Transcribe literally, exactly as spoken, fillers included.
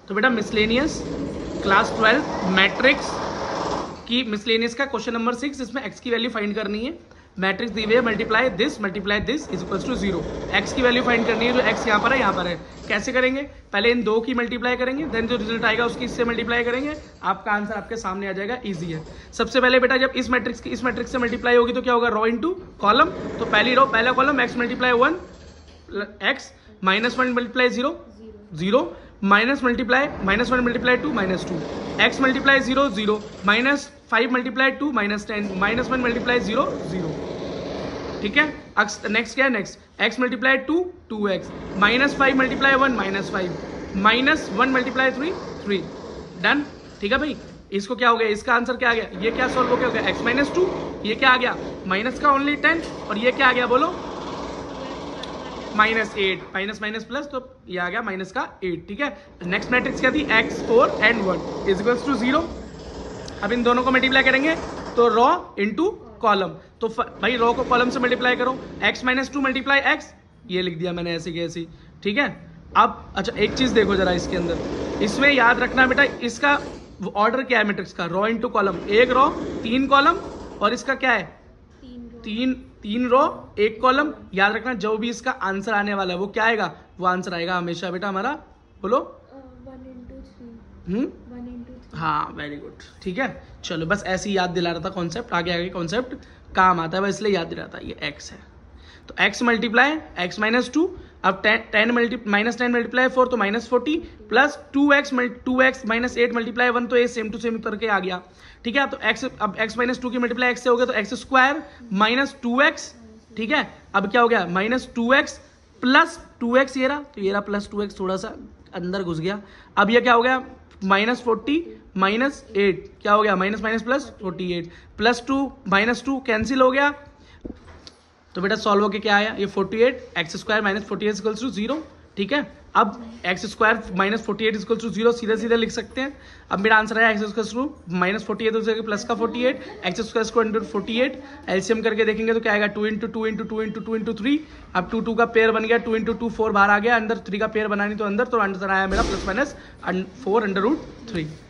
तो बेटा miscellaneous class twelve matrix की मिसलेनियस का क्वेश्चन नंबर सिक्स, इसमें एक्स की वैल्यू फाइंड करनी है। मैट्रिक्स दी हुई है, multiply this multiply this is equals to zero. X की वैल्यू फाइंड करनी है, जो एक्स यहाँ पर है यहाँ पर है। कैसे करेंगे? पहले इन दो की मल्टीप्लाई करेंगे, देन जो रिजल्ट आएगा उसकी इससे मल्टीप्लाई करेंगे, आपका आंसर आपके सामने आ जाएगा। इजी है। सबसे पहले बेटा जब इस मैट्रिक्स की इस मैट्रिक्स से मल्टीप्लाई होगी तो क्या होगा? Row into column. तो पहली रो पहला column x multiply one x minus one multiply zero zero minus multiply minus one multiply two minus two x multiply zero zero minus five multiply two minus ten minus one multiply zero zero. ठीक है। Next क्या है? Next x multiply two two x minus five multiply one minus five minus one multiply three three. Done. ठीक है भाई। इसको क्या हो गया? इसका आंसर क्या आ गया? ये क्या सॉल्व हो गया? हो गया एक्स माइनस टू। ये क्या आ गया? माइनस का ओनली टेन। और ये क्या आ गया? बोलो minus eight. Minus minus plus, तो ये आ गया माइनस का एट। ठीक है। नेक्स्ट मैट्रिक्स क्या थी? X four and one is equals to zero. अब इन दोनों को मल्टीप्लाई करेंगे तो रॉ इंटू कॉलम। तो भाई रॉ को कॉलम से मल्टीप्लाई करो। X minus two multiply x, ये लिख दिया मैंने ऐसी की ऐसी। ठीक है। अब अच्छा एक चीज देखो जरा इसके अंदर, इसमें याद रखना बेटा इसका ऑर्डर क्या है मैट्रिक्स का? Row into column. एक रॉ तीन कॉलम, और इसका क्या है? तीन तीन रो एक कॉलम। याद रखना जो भी इसका आंसर आने वाला है वो क्या आएगा? वो आंसर आएगा हमेशा बेटा हमारा, बोलो one into three. Hmm one into three. हाँ वेरी गुड। ठीक है। चलो बस ऐसे ही याद दिला रहा था कॉन्सेप्ट, आगे आगे कॉन्सेप्ट काम आता है, बस इसलिए याद दिला रहा था। ये एक्स है तो x multiply x minus two. अब ten ten multi minus ten multiply four तो minus forty plus two x two x minus eight multiply one, तो ये सेम टू सेम उतर के आ गया। ठीक है। तो एक्स अब एक्स माइनस टू की मल्टीप्लाई एक्स से हो गया तो x square minus two x. ठीक है। अब क्या हो गया? Minus two x plus two x, ये रहा तो ये रहा प्लस टू एक्स, थोड़ा सा अंदर घुस गया। अब ये क्या हो गया? माइनस फोर्टी माइनस एट, क्या हो गया? Minus minus plus forty eight plus two minus two cancel हो गया। तो बेटा सॉल्व होके क्या आया? ये forty eight x square minus forty eight equals to zero. ठीक है। अब x square minus forty eight equals to zero सीधे सीधे लिख सकते हैं। अब मेरा आंसर है x square two minus forty eight plus का forty eight x square square into forty eight. LCM करके देखेंगे तो क्या आएगा? Two into two into two into two into three. अब टू टू का पेयर बन गया, टू इंटू टू फोर बाहर आ गया, अंदर थ्री का पेयर बनानी तो अंदर, तो आंसर आया मेरा plus minus four under root three.